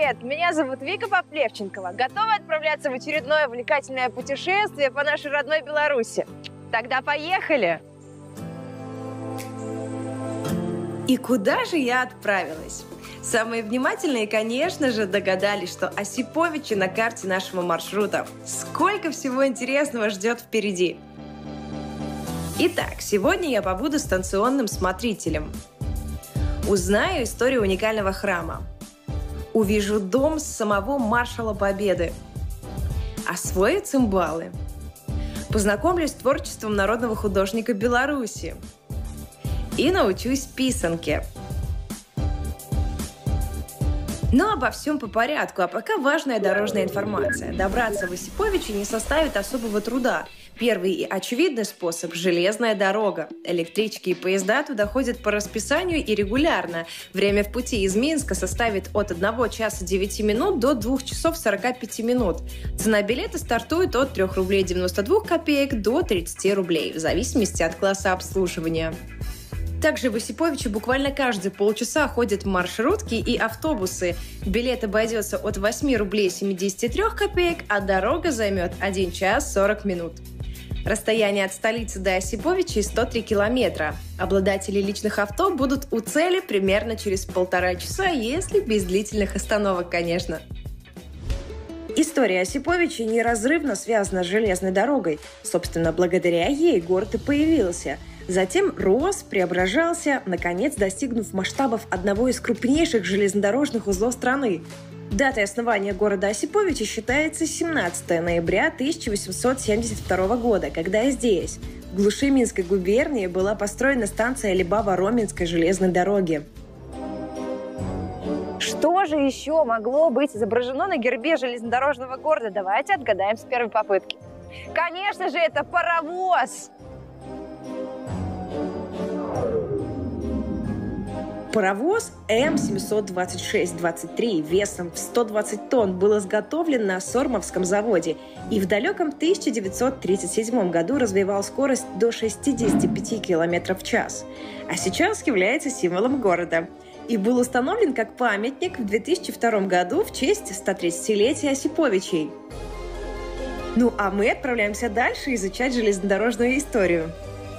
привет! Меня зовут Вика Поплевченкова. Готова отправляться в очередное увлекательное путешествие по нашей родной Беларуси? Тогда поехали! И куда же я отправилась? Самые внимательные, конечно же, догадались, что Осиповичи на карте нашего маршрута. Сколько всего интересного ждет впереди! Итак, сегодня я побуду станционным смотрителем. Узнаю историю уникального храма. Увижу дом самого маршала Победы. Освою цимбалы. Познакомлюсь с творчеством народного художника Беларуси. И научусь писанке. Но обо всем по порядку, а пока важная дорожная информация. Добраться в Осиповичи не составит особого труда. Первый и очевидный способ – железная дорога. Электрички и поезда туда ходят по расписанию и регулярно. Время в пути из Минска составит от 1 часа 9 минут до 2 часов 45 минут. Цена билета стартует от 3 рублей 92 копеек до 30 рублей, в зависимости от класса обслуживания. Также в Осиповичи буквально каждые полчаса ходят маршрутки и автобусы. Билет обойдется от 8 рублей 73 копеек, а дорога займет 1 час 40 минут. Расстояние от столицы до Осиповичей 103 километра. Обладатели личных авто будут у цели примерно через 1,5 часа, если без длительных остановок, конечно. История Осиповичей неразрывно связана с железной дорогой. Собственно, благодаря ей город и появился. Затем рос, преображался, наконец достигнув масштабов одного из крупнейших железнодорожных узлов страны. Датой основания города Осиповичи считается 17 ноября 1872 года, когда здесь, в глуши Минской губернии, была построена станция Либава-Роменской железной дороги. Что же еще могло быть изображено на гербе железнодорожного города? Давайте отгадаем с первой попытки. Конечно же, это паровоз! Паровоз М726-23 весом в 120 тонн был изготовлен на Сормовском заводе и в далеком 1937 году развивал скорость до 65 км в час, а сейчас является символом города и был установлен как памятник в 2002 году в честь 130-летия Осиповичей. Ну а мы отправляемся дальше изучать железнодорожную историю.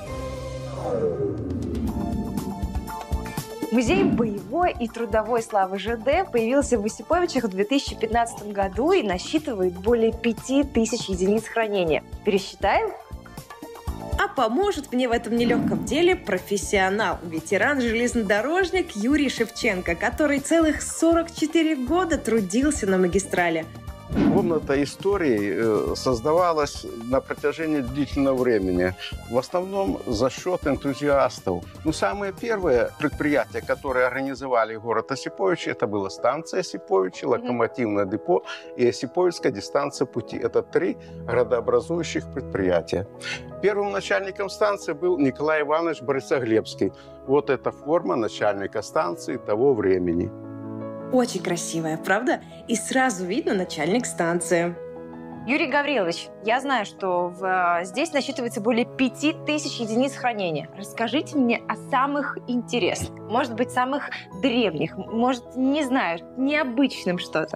Музей боевой и трудовой славы ЖД появился в Осиповичах в 2015 году и насчитывает более 5000 единиц хранения. Пересчитаем? А поможет мне в этом нелегком деле профессионал, ветеран-железнодорожник Юрий Шевченко, который целых 44 года трудился на магистрали. Комната истории создавалась на протяжении длительного времени, в основном за счет энтузиастов. Самое первое предприятие, которое организовали город Осиповичи, это была станция Осиповичи, локомотивное депо и Осиповицкая дистанция пути. Это 3 градообразующих предприятия. Первым начальником станции был Николай Иванович Борисоглебский. Вот эта форма начальника станции того времени. Очень красивая, правда? И сразу видно начальник станции. Юрий Гаврилович, я знаю, что здесь насчитывается более 5000 единиц хранения. Расскажите мне о самых интересных, может быть, самых древних, может, не знаю, необычным что-то.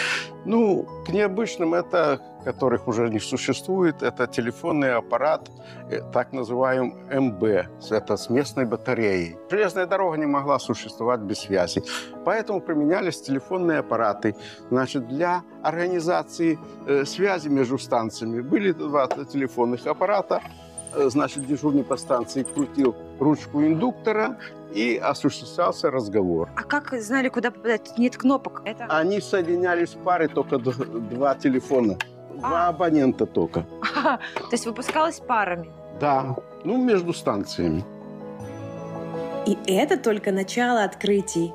К необычным это, которых уже не существует, это телефонный аппарат, так называемый МБ, это с местной батареей. Железная дорога не могла существовать без связи, поэтому применялись телефонные аппараты. Для организации связи между станциями были 2 телефонных аппарата. Дежурный по станции крутил ручку индуктора и осуществлялся разговор. А как знали, куда попадать? Тут нет кнопок. Они соединялись в паре, только 2 телефона. 2 абонента только. То есть выпускалось парами? Да, между станциями. И это только начало открытий.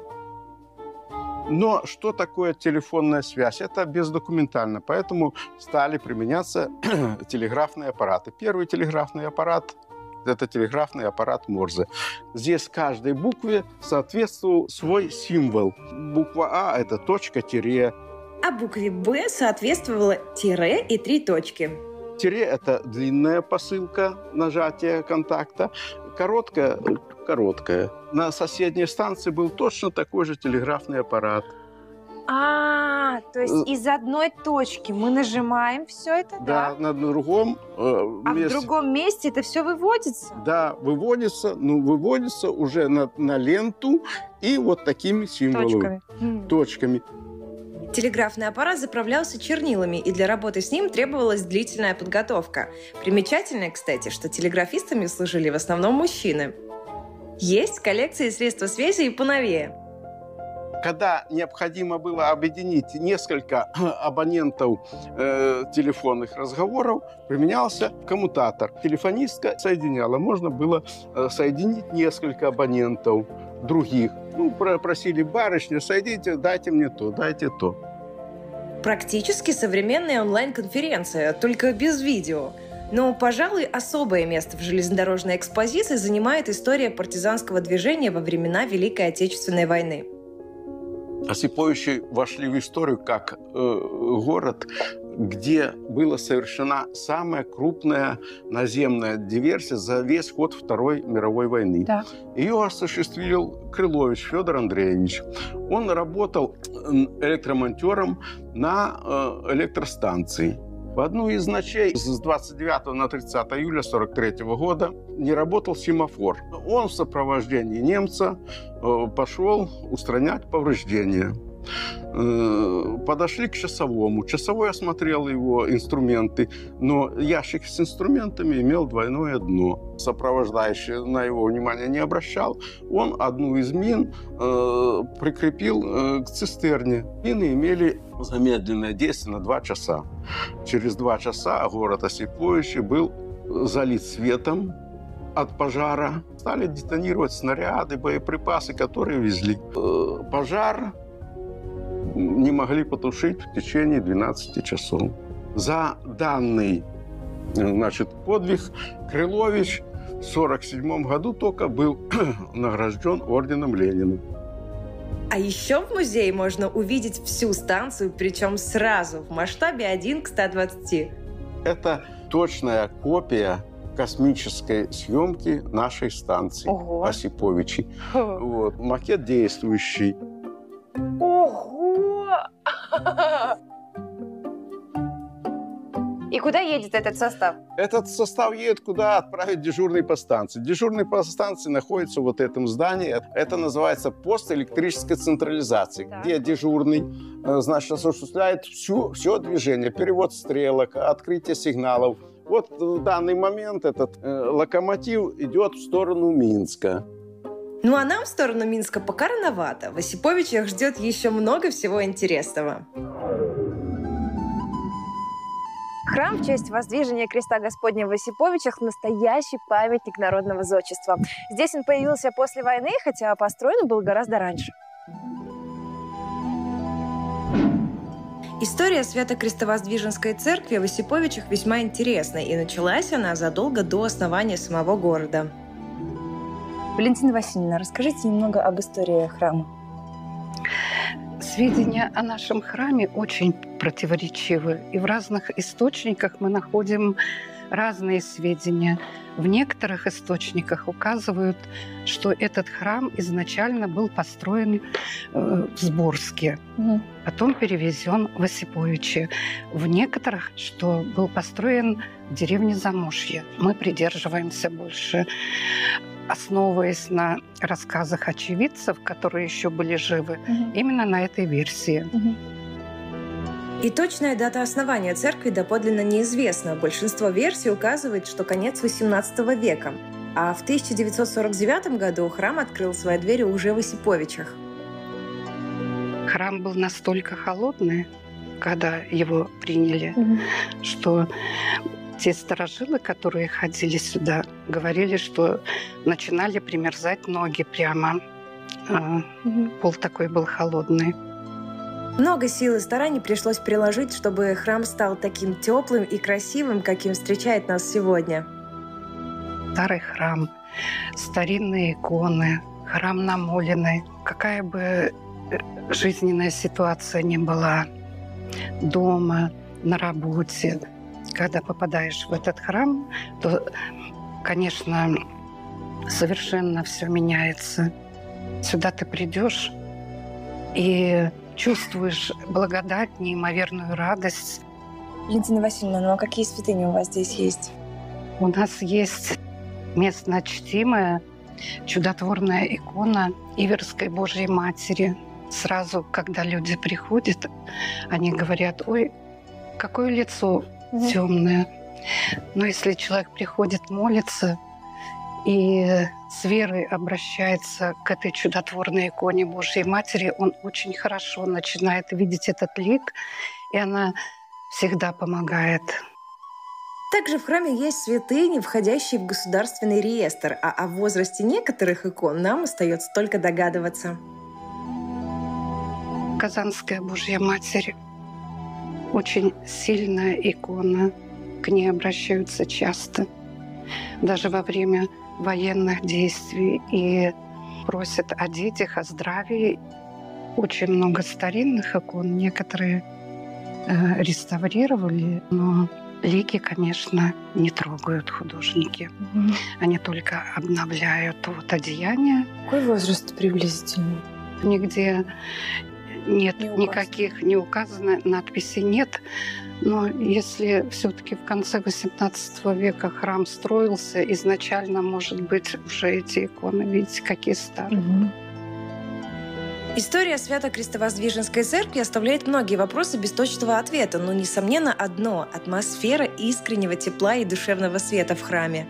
Но что такое телефонная связь? Это бездокументально, поэтому стали применяться телеграфные аппараты. Первый телеграфный аппарат – это телеграфный аппарат Морзе. Здесь каждой букве соответствовал свой символ. Буква А – это точка, тире. А букве Б соответствовало тире и 3 точки. Тире – это длинная посылка, нажатие контакта. Короткая – короткая. На соседней станции был точно такой же телеграфный аппарат. То есть из одной точки мы нажимаем все это, Да, на другом а месте. в другом месте это все выводится? Да, выводится уже на ленту и вот такими символами. Точками. Телеграфный аппарат заправлялся чернилами, и для работы с ним требовалась длительная подготовка. Примечательно, кстати, что телеграфистами служили в основном мужчины. Есть коллекции средств связи и поновее. Когда необходимо было объединить несколько абонентов телефонных разговоров, применялся коммутатор. Телефонистка соединяла. Можно было соединить несколько абонентов других. Просили: барышня, соедините, дайте мне то, дайте то. Практически современная онлайн-конференция, только без видео. Но, пожалуй, особое место в железнодорожной экспозиции занимает история партизанского движения во времена Великой Отечественной войны. Осиповичи вошли в историю как город, где была совершена самая крупная наземная диверсия за весь ход Второй мировой войны. Да. Ее осуществил Крылович Федор Андреевич. Он работал электромонтером на электростанции. В одну из ночей с 29 на 30 июля 1943 года не работал семафор. Он в сопровождении немца пошел устранять повреждения. Подошли к часовому. Часовой осмотрел его инструменты, но ящик с инструментами имел двойное дно. Сопровождающий на его внимание не обращал. Он одну из мин прикрепил к цистерне. Мины имели замедленное действие на 2 часа. Через 2 часа город Осиповичи был залит светом от пожара. Стали детонировать снаряды, боеприпасы, которые везли. Пожар не могли потушить в течение 12 часов. За данный подвиг Крылович в 1947 году только был награжден орденом Ленина. А еще в музее можно увидеть всю станцию, причем сразу, в масштабе 1 к 120. Это точная копия космической съемки нашей станции. Ого. Осиповичи. Вот. Макет действующий. Ого! И куда едет этот состав? Этот состав едет, куда отправить дежурный по станции. Дежурный по станции находится в вот этом здании. Это называется пост электрической централизации, где дежурный, осуществляет все движение, перевод стрелок, открытие сигналов. Вот в данный момент этот локомотив идет в сторону Минска. Ну а нам в сторону Минска пока рановато. В Осиповичах ждет еще много всего интересного. Храм в честь воздвижения креста Господня в Осиповичах – настоящий памятник народного зодчества. Здесь он появился после войны, хотя построен был гораздо раньше. История Свято-Крестовоздвиженской церкви в Осиповичах весьма интересна, и началась она задолго до основания самого города. Валентина Васильевна, расскажите немного об истории храма. Сведения о нашем храме очень противоречивы. И в разных источниках мы находим разные сведения. В некоторых источниках указывают, что этот храм изначально был построен в Сборске, потом перевезен в Осиповичи. В некоторых, что был построен в деревне Замушье. Мы придерживаемся больше, основываясь на рассказах очевидцев, которые еще были живы, именно на этой версии. И точная дата основания церкви доподлинно неизвестна. Большинство версий указывает, что конец XVIII века. А в 1949 году храм открыл свои двери уже в Осиповичах. Храм был настолько холодный, когда его приняли, что те старожилы, которые ходили сюда, говорили, что начинали примерзать ноги прямо. Пол такой был холодный. Много сил и стараний пришлось приложить, чтобы храм стал таким теплым и красивым, каким встречает нас сегодня. Старый храм, старинные иконы, храм намоленный. Какая бы жизненная ситуация ни была, дома, на работе, когда попадаешь в этот храм, то, конечно, совершенно все меняется. Сюда ты придешь и чувствуешь благодать, неимоверную радость. Валентина Васильевна, ну а какие святыни у вас здесь есть? У нас есть местно чтимая чудотворная икона Иверской Божьей Матери. Сразу, когда люди приходят, они говорят: ой, какое лицо темное. Но если человек приходит молиться и с верой обращается к этой чудотворной иконе Божьей Матери, он очень хорошо начинает видеть этот лик, и она всегда помогает. Также в храме есть святыни, входящие в государственный реестр, а о возрасте некоторых икон нам остается только догадываться. Казанская Божья Матерь – очень сильная икона. К ней обращаются часто, даже во время военных действий, и просят о детях, о здравии. Очень много старинных икон, некоторые реставрировали, но лики, конечно, не трогают художники. Они только обновляют вот одеяние. Какой возраст приблизительно? Нигде нет никаких, не указано, надписей нет. Но если все-таки в конце XVIII века храм строился, изначально, может быть, уже эти иконы, видите, какие старые. История Свято-Крестовоздвиженской церкви оставляет многие вопросы без точного ответа, но, несомненно, одно – атмосфера искреннего тепла и душевного света в храме.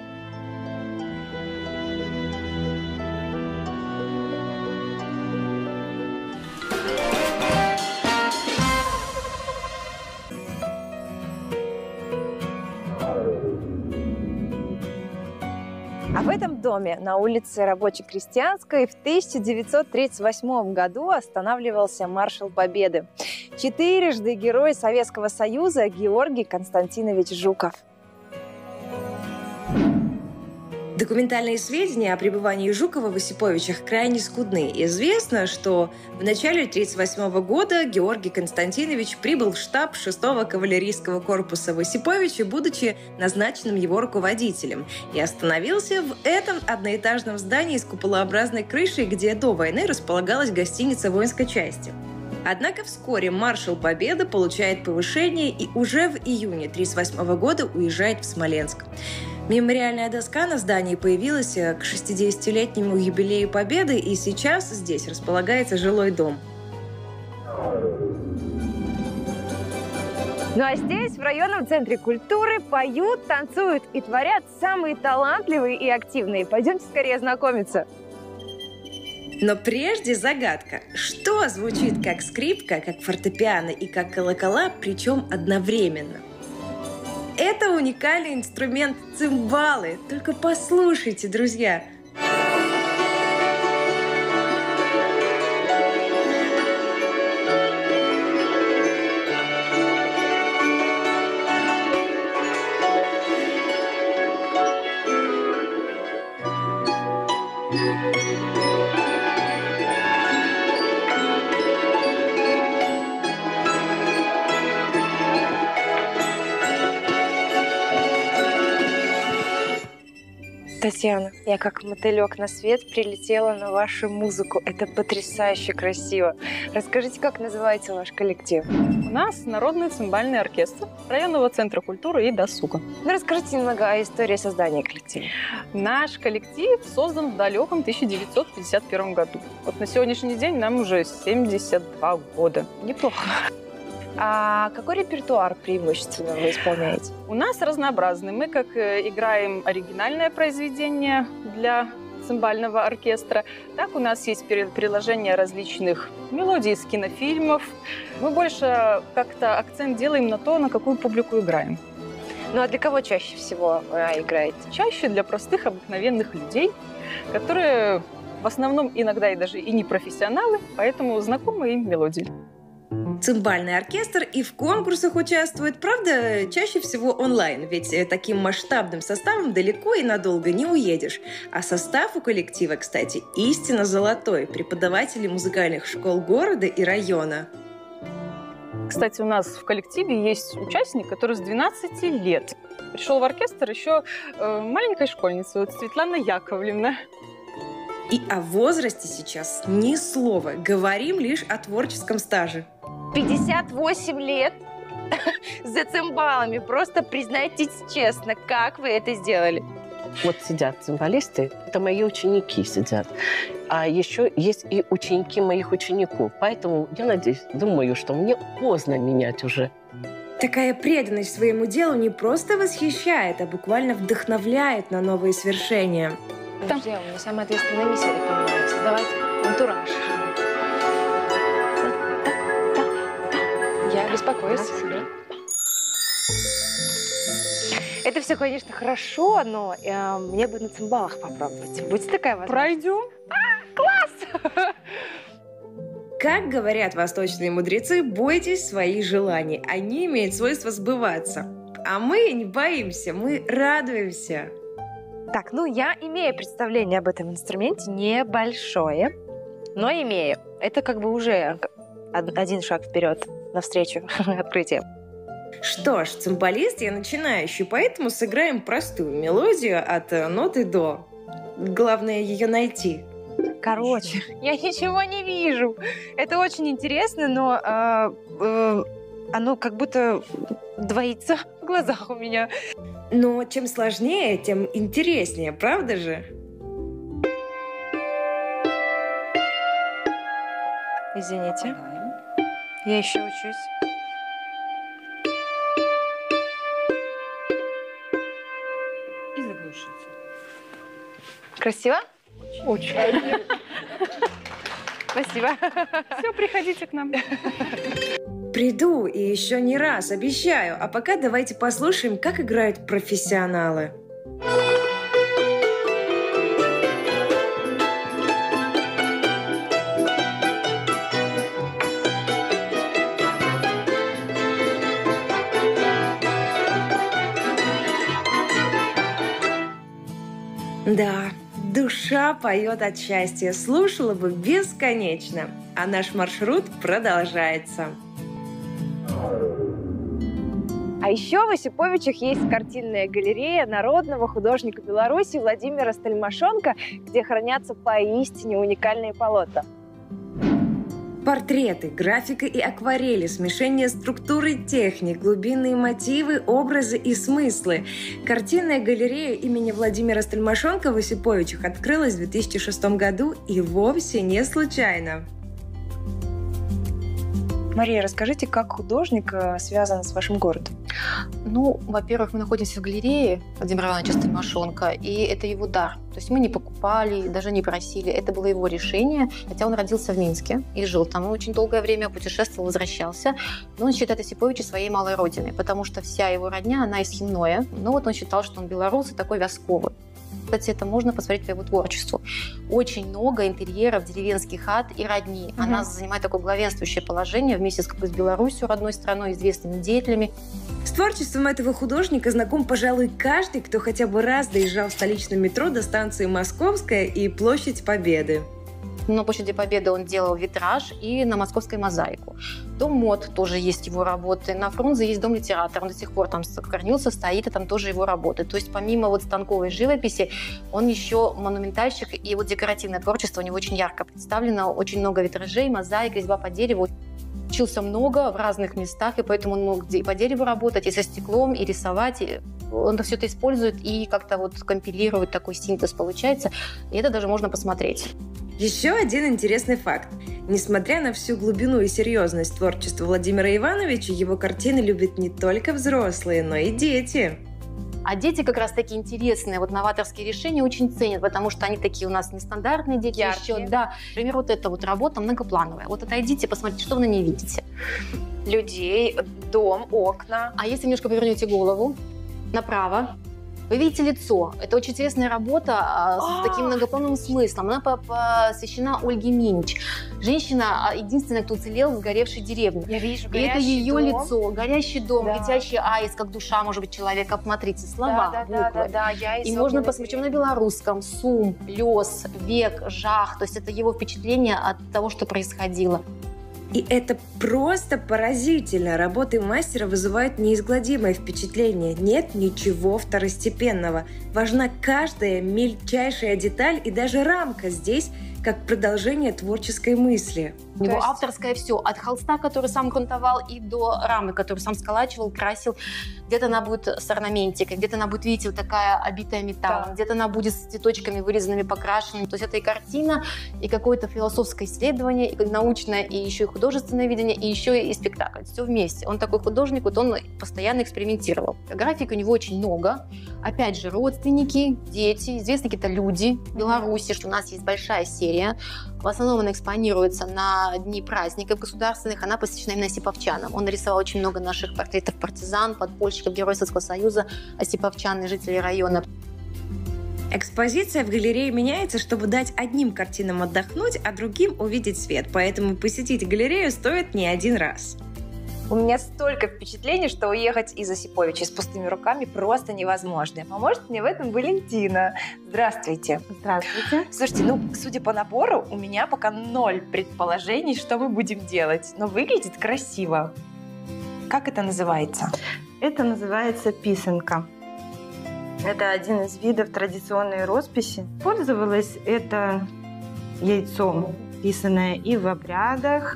А в этом доме на улице Рабоче-Крестьянской в 1938 году останавливался маршал Победы. Четырежды Герой Советского Союза Георгий Константинович Жуков. Документальные сведения о пребывании Жукова в Осиповичах крайне скудны. Известно, что в начале 1938 года Георгий Константинович прибыл в штаб 6-го кавалерийского корпуса в Осиповиче, будучи назначенным его руководителем, и остановился в этом одноэтажном здании с куполообразной крышей, где до войны располагалась гостиница воинской части. Однако вскоре маршал Победы получает повышение и уже в июне 1938 года уезжает в Смоленск. Мемориальная доска на здании появилась к 60-летнему юбилею Победы, и сейчас здесь располагается жилой дом. Ну а здесь, в районном центре культуры, поют, танцуют и творят самые талантливые и активные. Пойдемте скорее знакомиться. Но прежде загадка. Что звучит как скрипка, как фортепиано и как колокола, причем одновременно? Это уникальный инструмент цимбалы. Только послушайте, друзья. Татьяна, я как мотылек на свет прилетела на вашу музыку. Это потрясающе красиво. Расскажите, как называется ваш коллектив? У нас Народный цимбальный оркестр районного центра культуры и досуга. Ну, расскажите немного о истории создания коллектива. Наш коллектив создан в далеком 1951 году. Вот на сегодняшний день нам уже 72 года. Неплохо. А какой репертуар преимущественно вы исполняете? У нас разнообразный. Мы как играем оригинальное произведение для цимбального оркестра, так у нас есть приложение различных мелодий из кинофильмов. Мы больше как-то акцент делаем на то, на какую публику играем. Ну а для кого чаще всего вы играете? Чаще для простых, обыкновенных людей, которые в основном иногда и даже и не профессионалы, поэтому знакомы им мелодии. Цимбальный оркестр и в конкурсах участвует, правда, чаще всего онлайн, ведь таким масштабным составом далеко и надолго не уедешь. А состав у коллектива, кстати, истинно золотой. Преподаватели музыкальных школ города и района. Кстати, у нас в коллективе есть участник, который с 12 лет пришел в оркестр еще маленькой школьницей, вот Светлана Яковлевна. И о возрасте сейчас ни слова. Говорим лишь о творческом стаже. 58 лет за цимбалами. Просто признайтесь честно, как вы это сделали? Вот сидят цимбалисты, это мои ученики сидят. А еще есть и ученики моих учеников. Поэтому я надеюсь, думаю, что мне поздно менять уже. Такая преданность своему делу не просто восхищает, а буквально вдохновляет на новые свершения. Подожди, у меня самая ответственная миссия, я так понимаю, создавать антураж. Я беспокоюсь. Это все, конечно, хорошо, но мне бы на цимбалах попробовать. Будете такая возможность? Пройдем. Класс! Как говорят восточные мудрецы, бойтесь своих желаний. Они имеют свойство сбываться. А мы не боимся, мы радуемся. Так, ну я имею представление об этом инструменте, небольшое, но имею. Это как бы уже один шаг вперед навстречу открытию. Что ж, цимбалист я начинающий, поэтому сыграем простую мелодию от ноты до. Главное ее найти. Короче, я ничего не вижу. Это очень интересно, но оно как будто двоится в глазах у меня. Но чем сложнее, тем интереснее, правда же? Извините, я еще учусь. И заглушите. Красиво? Очень. Спасибо. Все, приходите к нам. Приду и еще не раз, обещаю. А пока давайте послушаем, как играют профессионалы. Да, душа поет от счастья, слушала бы бесконечно. А наш маршрут продолжается. А еще в Осиповичах есть картинная галерея народного художника Беларуси Владимира Стельмашонка, где хранятся поистине уникальные полотна. Портреты, графика и акварели, смешение структуры техник, глубинные мотивы, образы и смыслы. Картинная галерея имени Владимира Стельмашонка в Осиповичах открылась в 2006 году и вовсе не случайно. Мария, расскажите, как художник связан с вашим городом? Ну, во-первых, мы находимся в галерее Владимира Ивановича Стельмашонка, и это его дар. То есть мы не покупали, даже не просили. Это было его решение, хотя он родился в Минске и жил там очень долгое время, путешествовал, возвращался. Но он считает Осиповича своей малой родиной, потому что вся его родня, она из Химное. Но вот он считал, что он белорус и такой вязковый. Кстати, это можно посмотреть по его творчеству. Очень много интерьеров, деревенских хат и родни. Она занимает такое главенствующее положение вместе с Беларусью, родной страной, известными деятелями. С творчеством этого художника знаком, пожалуй, каждый, кто хотя бы раз доезжал в столичном метро до станции Московская и Площадь Победы. На площади Победы он делал витраж и на Московской мозаику. Дом мод тоже есть его работы. На Фрунзе есть дом литератора. Он до сих пор там сохранился, стоит, и там тоже его работы. То есть помимо вот станковой живописи, он еще монументальщик, и вот декоративное творчество у него очень ярко представлено. Очень много витражей, мозаик, резьба по дереву. Учился много в разных местах, и поэтому он мог и по дереву работать, и со стеклом, и рисовать. И он все это использует и как-то вот компилирует, такой синтез получается. И это даже можно посмотреть. Еще один интересный факт. Несмотря на всю глубину и серьезность творчества Владимира Ивановича, его картины любят не только взрослые, но и дети. А дети как раз такие интересные, вот новаторские решения очень ценят, потому что они такие у нас нестандартные дети. Яркие. Еще, да. Например, вот эта вот работа многоплановая. Вот отойдите, посмотрите, что вы на ней видите. Людей, дом, окна. А если немножко повернете голову направо, вы видите лицо. Это очень интересная работа с таким многоплановым смыслом. Она посвящена Ольге Минич. Женщина единственная, кто уцелел в сгоревшей деревне. Я вижу И это ее дом. лицо, горящий дом, Да. летящий аист, как душа, может быть, человека. Посмотрите, слова, буквы. Да, я И можно посмотреть на белорусском: сум, лёс, век, жах. То есть это его впечатление от того, что происходило. И это просто поразительно. Работы мастера вызывают неизгладимое впечатление. Нет ничего второстепенного. Важна каждая мельчайшая деталь, и даже рамка здесь как продолжение творческой мысли. У него авторское все, от холста, который сам грунтовал, и до рамы, которую сам сколачивал, красил. Где-то она будет с орнаментикой, где-то она будет, видите, вот такая обитая металлом, где-то она будет с цветочками вырезанными, покрашенными. То есть это и картина, и какое-то философское исследование, и научное, и еще и художественное видение, и еще и спектакль. Все вместе. Он такой художник, вот он постоянно экспериментировал. Графики у него очень много. Опять же, родственники, дети, известные какие-то люди в Беларуси, что у нас есть большая серия. В основном она экспонируется на дни праздников государственных, она посвящена именно осиповчанам. Он нарисовал очень много наших портретов партизан, подпольщиков, героев Советского Союза, осиповчан и жителей района. Экспозиция в галерее меняется, чтобы дать одним картинам отдохнуть, а другим увидеть свет. Поэтому посетить галерею стоит не один раз. У меня столько впечатлений, что уехать из Осиповича с пустыми руками просто невозможно. Поможет мне в этом Валентина. Здравствуйте. Здравствуйте. Слушайте, судя по набору, у меня пока 0 предположений, что мы будем делать. Но выглядит красиво. Как это называется? Это называется писанка. Это один из видов традиционной росписи. Пользовалось это яйцом, писанное и в обрядах,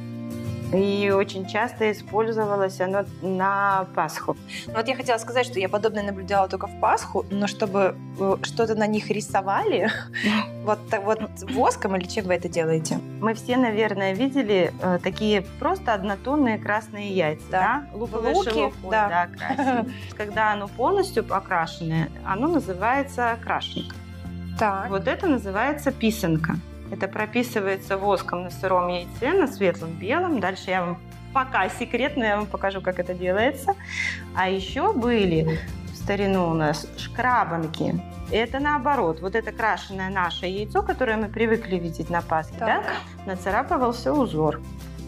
и очень часто использовалось оно на Пасху. Вот я хотела сказать, что я подобное наблюдала только в Пасху, но чтобы что-то на них рисовали, вот воском или чем вы это делаете? Мы все, наверное, видели такие просто однотонные красные яйца, да? Луковой шелухой, да, красим. Когда оно полностью окрашенное, оно называется крашенка. Так. Вот это называется писанка. Это прописывается воском на сыром яйце, на светлом белом. Дальше я вам пока секретно, я вам покажу, как это делается. А еще были в старину у нас шкрабанки. Это наоборот. Вот это крашеное наше яйцо, которое мы привыкли видеть на Пасхе, да? Нацарапывался узор.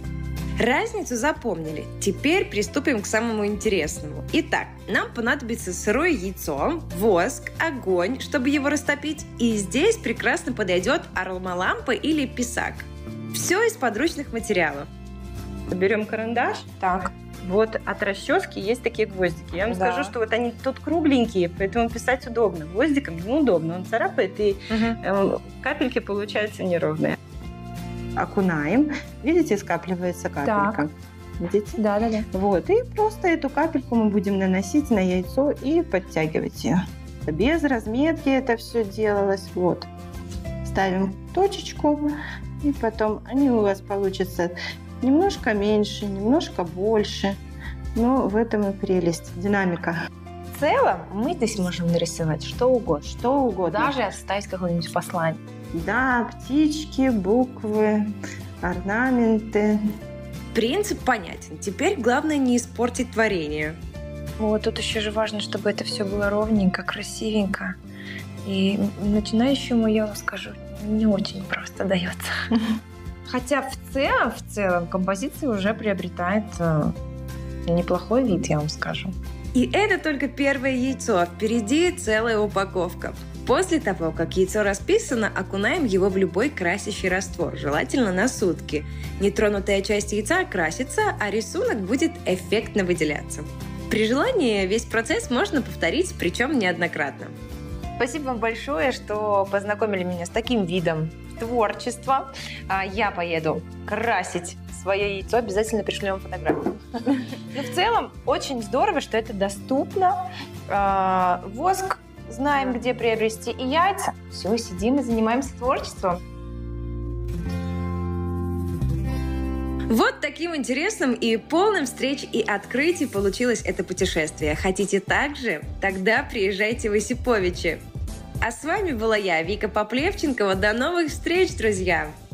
Разницу запомнили. Теперь приступим к самому интересному. Итак, нам понадобится сырое яйцо, воск, огонь, чтобы его растопить. И здесь прекрасно подойдет аромалампа или писак. Все из подручных материалов. Берем карандаш. Так. Вот от расчески есть такие гвоздики. Я вам скажу, что вот они тут кругленькие, поэтому писать удобно. Гвоздиком неудобно. Он царапает, и капельки получаются неровные. Окунаем. Видите, скапливается капелька. Так. Видите? Да. Вот. И просто эту капельку мы будем наносить на яйцо и подтягивать ее. Без разметки это все делалось. Вот. Ставим точечку, и потом они у вас получатся немножко меньше, немножко больше. Но в этом и прелесть, динамика. В целом мы здесь можем нарисовать что угодно. Что угодно. Даже оставить какое-нибудь послание. Да, птички, буквы, орнаменты. Принцип понятен. Теперь главное не испортить творение. Вот тут еще же важно, чтобы это все было ровненько, красивенько. И начинающему, я вам скажу, не очень просто дается. Хотя в целом композиция уже приобретает неплохой вид, я вам скажу. И это только первое яйцо, а впереди целая упаковка. После того, как яйцо расписано, окунаем его в любой красящий раствор, желательно на сутки. Нетронутая часть яйца красится, а рисунок будет эффектно выделяться. При желании весь процесс можно повторить, причем неоднократно. Спасибо вам большое, что познакомили меня с таким видом творчества. Я поеду красить свое яйцо, обязательно пришлю вам фотографию. Но в целом очень здорово, что это доступно. Воск знаем, где приобрести, и яйца. Все, сидим и занимаемся творчеством. Вот таким интересным и полным встреч и открытий получилось это путешествие. Хотите так же? Тогда приезжайте в Осиповичи. А с вами была я, Вика Поплевченкова. До новых встреч, друзья!